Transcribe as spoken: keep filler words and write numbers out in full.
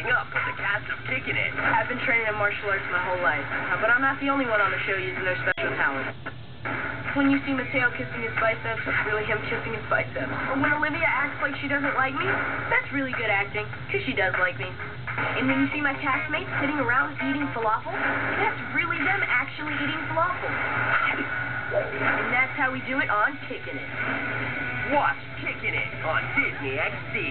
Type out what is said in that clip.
Coming up with the cast of Kickin' It. I've been training in martial arts my whole life, uh, but I'm not the only one on the show using their special talents. When you see Mateo kissing his biceps, it's really him kissing his biceps. Or when Olivia acts like she doesn't like me, that's really good acting, because she does like me. And when you see my castmates sitting around eating falafel, that's really them actually eating falafel. And that's how we do it on Kickin' It. Watch Kickin' It on Disney X D.